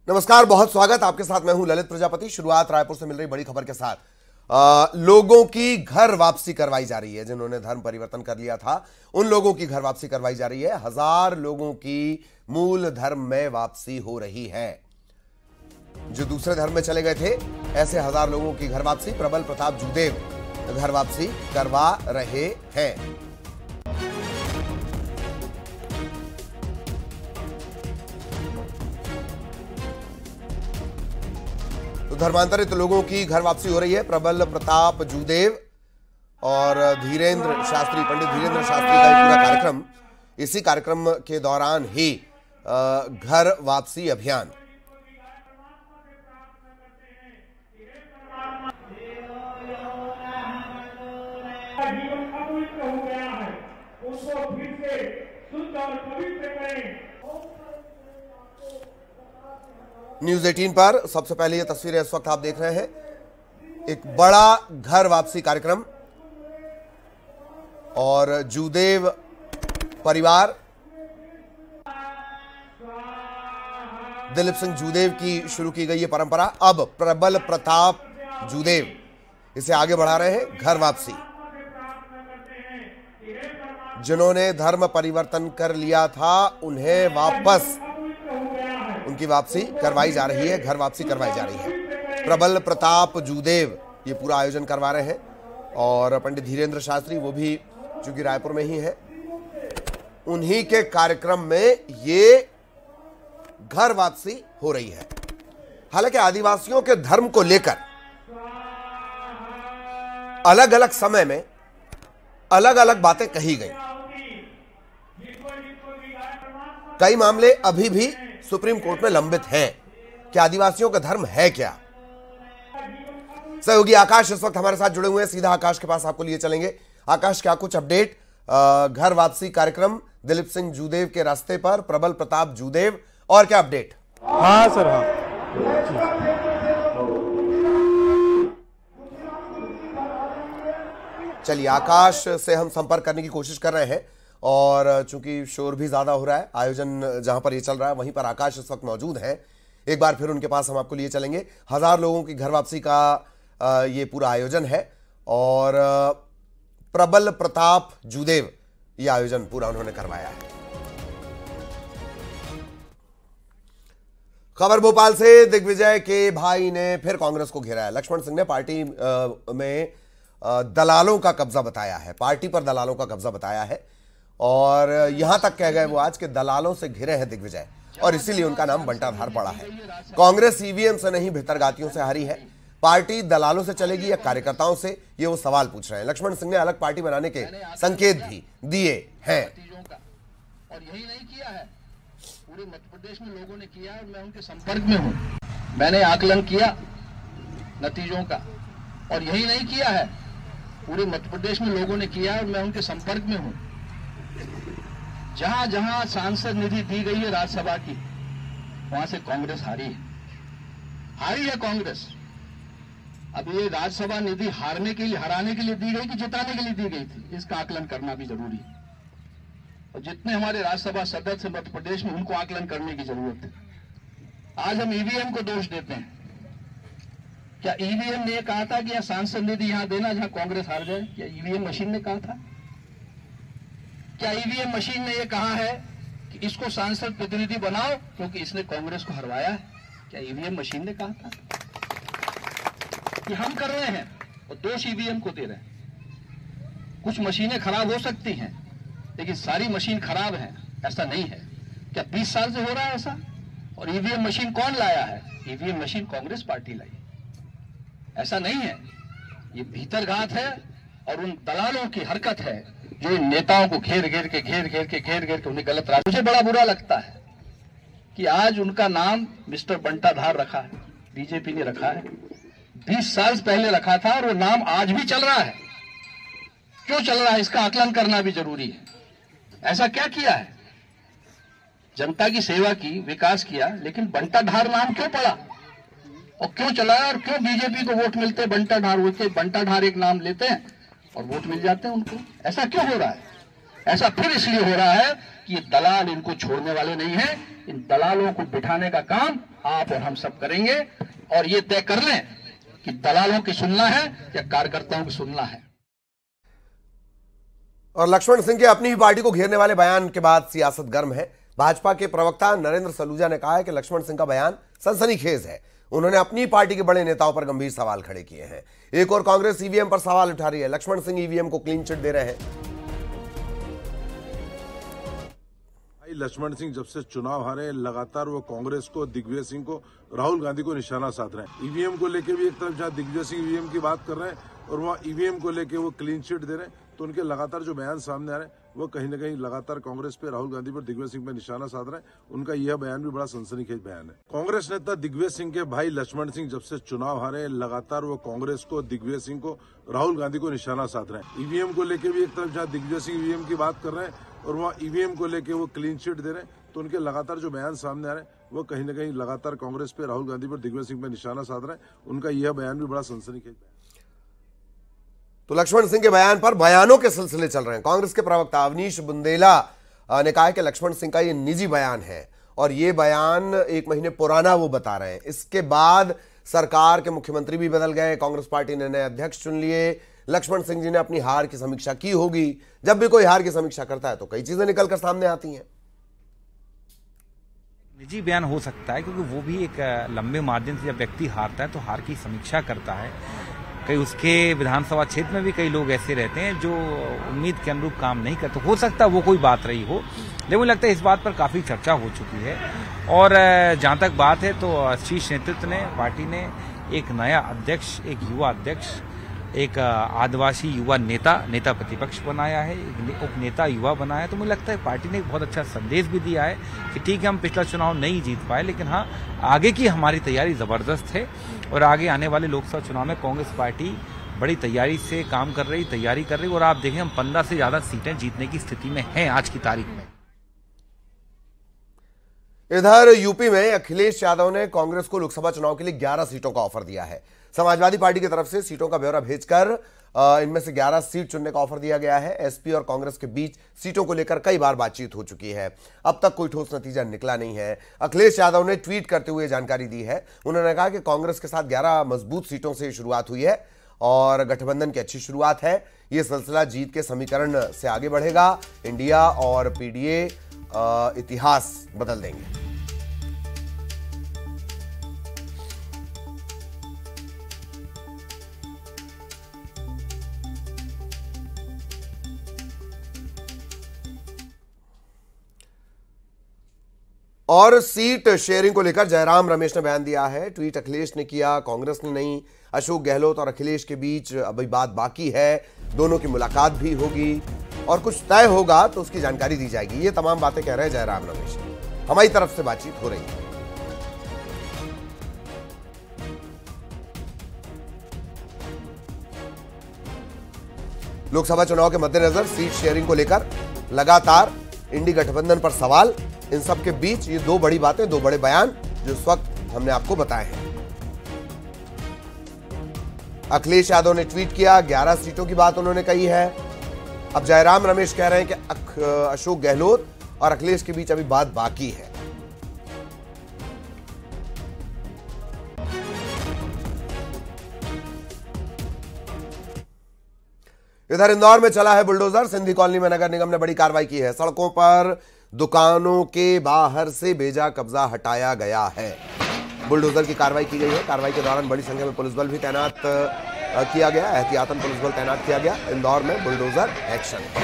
नमस्कार, बहुत स्वागत। आपके साथ मैं हूं ललित प्रजापति। शुरुआत रायपुर से मिल रही बड़ी खबर के साथ। लोगों की घर वापसी करवाई जा रही है। जिन्होंने धर्म परिवर्तन कर लिया था उन लोगों की घर वापसी करवाई जा रही है। 1000 लोगों की मूल धर्म में वापसी हो रही है। जो दूसरे धर्म में चले गए थे, ऐसे 1000 लोगों की घर वापसी प्रबल प्रताप जूदेव घर वापसी करवा रहे हैं। तो धर्मांतरित लोगों की घर वापसी हो रही है। प्रबल प्रताप जूदेव और धीरेन्द्र शास्त्री, पंडित धीरेन्द्र शास्त्री का पूरा कार्यक्रम, इसी कार्यक्रम के दौरान ही घर वापसी अभियान। न्यूज 18 पर सबसे पहले ये तस्वीरें इस वक्त आप देख रहे हैं। एक बड़ा घर वापसी कार्यक्रम और जूदेव परिवार, दिलीप सिंह जूदेव की शुरू की गई ये परंपरा अब प्रबल प्रताप जूदेव इसे आगे बढ़ा रहे हैं। घर वापसी, जिन्होंने धर्म परिवर्तन कर लिया था उन्हें वापस उनकी वापसी करवाई जा रही है। घर वापसी करवाई जा रही है। प्रबल प्रताप जूदेव ये पूरा आयोजन करवा रहे हैं और पंडित धीरेन्द्र शास्त्री, वो भी चूंकि रायपुर में ही है, उन्हीं के कार्यक्रम में ये घर वापसी हो रही है। हालांकि आदिवासियों के धर्म को लेकर अलग अलग समय में अलग अलग बातें कही गई। कई मामले अभी भी सुप्रीम कोर्ट में लंबित हैं कि आदिवासियों का धर्म है क्या। सहयोगी आकाश इस वक्त हमारे साथ जुड़े हुए हैं। सीधा आकाश के पास आपको लिए चलेंगे। आकाश, क्या कुछ अपडेट घर वापसी कार्यक्रम दिलीप सिंह जूदेव के रास्ते पर, प्रबल प्रताप जूदेव, और क्या अपडेट? हाँ सर, हाँ। चलिए, आकाश से हम संपर्क करने की कोशिश कर रहे हैं और चूंकि शोर भी ज्यादा हो रहा है, आयोजन जहां पर ये चल रहा है वहीं पर आकाश इस वक्त मौजूद है। एक बार फिर उनके पास हम आपको लिए चलेंगे। 1000 लोगों की घर वापसी का ये पूरा आयोजन है और प्रबल प्रताप जूदेव ये आयोजन पूरा उन्होंने करवाया है। खबर भोपाल से, दिग्विजय के भाई ने फिर कांग्रेस को घेरा है। लक्ष्मण सिंह ने पार्टी में दलालों का कब्जा बताया है, पार्टी पर दलालों का कब्जा बताया है और यहां तक कह गए वो आज के दलालों से घिरे हैं दिग्विजय, और इसीलिए उनका नाम बंटाधार पड़ा है। कांग्रेस ईवीएम से नहीं भितरगातियों से हारी है। पार्टी दलालों से चलेगी या कार्यकर्ताओं से, ये वो सवाल पूछ रहे हैं। लक्ष्मण सिंह ने अलग पार्टी बनाने के संकेत भी दिए हैं। और यही नहीं किया है, पूरे मध्य प्रदेश में लोगों ने किया और मैं उनके संपर्क में हूं। मैंने आकलन किया नतीजों का और यही नहीं किया है, पूरे मध्य प्रदेश में लोगों ने किया और मैं उनके संपर्क में हूं। जहां जहां सांसद निधि दी गई है राज्यसभा की, वहां से कांग्रेस हारी है कांग्रेस। अब ये राज्यसभा निधि हराने के लिए दी गई कि जिताने के लिए दी गई थी, इसका आकलन करना भी जरूरी है। और जितने हमारे राज्यसभा सदस्य मध्य प्रदेश में, उनको आकलन करने की जरूरत है। आज हम ईवीएम को दोष देते हैं। क्या ईवीएम ने कहा था कि यह सांसद निधि यहां देना जहां कांग्रेस हार जाए? क्या ईवीएम मशीन ने कहा था? क्या ईवीएम मशीन ने यह कहा है कि इसको सांसद प्रतिनिधि बनाओ क्योंकि इसने कांग्रेस को हरवाया है? क्या ईवीएम मशीन ने कहा था? कि हम कर रहे हैं और दोष ईवीएम को दे रहे हैं। कुछ मशीनें खराब हो सकती हैं लेकिन सारी मशीन खराब है ऐसा नहीं है। क्या 20 साल से हो रहा है ऐसा? और ईवीएम मशीन कौन लाया है? ईवीएम मशीन कांग्रेस पार्टी लाई, ऐसा नहीं है। ये भीतरघात है और उन दलालों की हरकत है जो इन नेताओं को घेर घेर के उन्हें गलत रास्ते। मुझे बड़ा बुरा लगता है कि आज उनका नाम मिस्टर बंटाधार रखा है, बीजेपी ने रखा है। 20 साल पहले रखा था और वो नाम आज भी चल रहा है। क्यों चल रहा है इसका आकलन करना भी जरूरी है। ऐसा क्या किया है? जनता की सेवा की, विकास किया, लेकिन बंटाधार नाम क्यों पड़ा और क्यों चलाया और क्यों बीजेपी को वोट मिलते हैं बंटाधार होते? बंटाधार एक नाम लेते हैं और वोट मिल जाते हैं उनको। ऐसा क्यों हो रहा है? ऐसा फिर इसलिए हो रहा है कि ये दलाल इनको छोड़ने वाले नहीं हैं। इन दलालों को बिठाने का काम आप और हम सब करेंगे और ये तय कर लें कि दलालों की सुनना है या कार्यकर्ताओं की सुनना है। और लक्ष्मण सिंह के अपनी ही पार्टी को घेरने वाले बयान के बाद सियासत गर्म है। भाजपा के प्रवक्ता नरेंद्र सलूजा ने कहा है कि लक्ष्मण सिंह का बयान सनसनीखेज है। उन्होंने अपनी पार्टी के बड़े नेताओं पर गंभीर सवाल खड़े किए हैं। एक और कांग्रेस ईवीएम पर सवाल उठा रही है। लक्ष्मण सिंह ईवीएम को क्लीन चिट दे रहे हैं। लक्ष्मण सिंह जब से चुनाव हारे लगातार वो कांग्रेस को, दिग्विजय सिंह को, राहुल गांधी को निशाना साध रहे हैं। ईवीएम को लेके भी एक तरफ जहां दिग्विजय सिंह ईवीएम की बात कर रहे हैं और वहां ईवीएम को लेके वो क्लीन चिट दे रहे हैं, तो उनके लगातार जो बयान सामने आ रहे हैं वो कहीं न कहीं लगातार कांग्रेस पे, राहुल गांधी पर, दिग्विजय सिंह पे निशाना साध रहे हैं। उनका यह बयान भी बड़ा सनसनीखेज बयान है। कांग्रेस नेता दिग्विजय सिंह के भाई लक्ष्मण सिंह जब से चुनाव हारे लगातार वो कांग्रेस को, दिग्विजय सिंह को, राहुल गांधी को निशाना साध रहे हैं। ईवीएम को लेके भी एक तरफ जहां दिग्विजय सिंह ईवीएम की बात कर रहे हैं और वहां ईवीएम को लेके वो क्लीन चिट दे रहे हैं, तो उनके लगातार जो बयान सामने आ रहे हैं वो कहीं न कहीं लगातार कांग्रेस पे, राहुल गांधी पर, दिग्विजय सिंह पे निशाना साध रहे हैं। उनका यह बयान भी बड़ा सनसनीखेज बयान। तो लक्ष्मण सिंह के बयान पर बयानों के सिलसिले चल रहे हैं। कांग्रेस के प्रवक्ता अवनीश बुंदेला ने कहा कि लक्ष्मण सिंह का ये निजी बयान है और ये बयान 1 महीने पुराना वो बता रहे हैं। इसके बाद सरकार के मुख्यमंत्री भी बदल गए, कांग्रेस पार्टी ने नए अध्यक्ष चुन लिए। लक्ष्मण सिंह जी ने अपनी हार की समीक्षा की होगी। जब भी कोई हार की समीक्षा करता है तो कई चीजें निकलकर सामने आती हैं। निजी बयान हो सकता है क्योंकि वो भी एक लंबे मार्जिन से जब व्यक्ति हारता है तो हार की समीक्षा करता है। कई उसके विधानसभा क्षेत्र में भी कई लोग ऐसे रहते हैं जो उम्मीद के अनुरूप काम नहीं करते। हो सकता है वो कोई बात रही हो, लेकिन मुझे लगता है इस बात पर काफी चर्चा हो चुकी है। और जहां तक बात है तो शीर्ष नेतृत्व ने, पार्टी ने एक नया अध्यक्ष, एक युवा अध्यक्ष, एक आदिवासी युवा नेता प्रतिपक्ष बनाया है, एक उप नेता युवा बनाया है। तो मुझे लगता है पार्टी ने एक बहुत अच्छा संदेश भी दिया है कि ठीक है, हम पिछला चुनाव नहीं जीत पाए, लेकिन हाँ, आगे की हमारी तैयारी जबरदस्त है और आगे आने वाले लोकसभा चुनाव में कांग्रेस पार्टी बड़ी तैयारी से काम कर रही, तैयारी कर रही और आप देखें हम 15 से ज्यादा सीटें जीतने की स्थिति में हैं आज की तारीख में। इधर यूपी में अखिलेश यादव ने कांग्रेस को लोकसभा चुनाव के लिए 11 सीटों का ऑफर दिया है। समाजवादी पार्टी की तरफ से सीटों का ब्यौरा भेजकर इनमें से 11 सीट चुनने का ऑफर दिया गया है। एसपी और कांग्रेस के बीच सीटों को लेकर कई बार बातचीत हो चुकी है। अब तक कोई ठोस नतीजा निकला नहीं है। अखिलेश यादव ने ट्वीट करते हुए जानकारी दी है। उन्होंने कहा कि कांग्रेस के साथ 11 मजबूत सीटों से शुरुआत हुई है और गठबंधन की अच्छी शुरुआत है। यह सिलसिला जीत के समीकरण से आगे बढ़ेगा। इंडिया और पीडीए इतिहास बदल देंगे। और सीट शेयरिंग को लेकर जयराम रमेश ने बयान दिया है। ट्वीट अखिलेश ने किया, कांग्रेस ने नहीं। अशोक गहलोत और अखिलेश के बीच अभी बात बाकी है। दोनों की मुलाकात भी होगी और कुछ तय होगा तो उसकी जानकारी दी जाएगी। ये तमाम बातें कह रहे हैं जयराम रमेश। हमारी तरफ से बातचीत हो रही है। लोकसभा चुनाव के मद्देनजर सीट शेयरिंग को लेकर लगातार इंडी गठबंधन पर सवाल। इन सब के बीच ये 2 बड़ी बातें, 2 बड़े बयान जो इस वक्त हमने आपको बताए हैं। अखिलेश यादव ने ट्वीट किया, 11 सीटों की बात उन्होंने कही है। अब जयराम रमेश कह रहे हैं कि अशोक गहलोत और अखिलेश के बीच अभी बात बाकी है। इधर इंदौर में चला है बुलडोजर। सिंधी कॉलोनी में नगर निगम ने बड़ी कार्रवाई की है। सड़कों पर दुकानों के बाहर से बेजा कब्जा हटाया गया है। बुलडोजर की कार्रवाई की गई है। कार्रवाई के दौरान बड़ी संख्या में पुलिस बल भी तैनात किया गया। एहतियातन पुलिस बल तैनात किया गया। इंदौर में बुलडोजर एक्शन।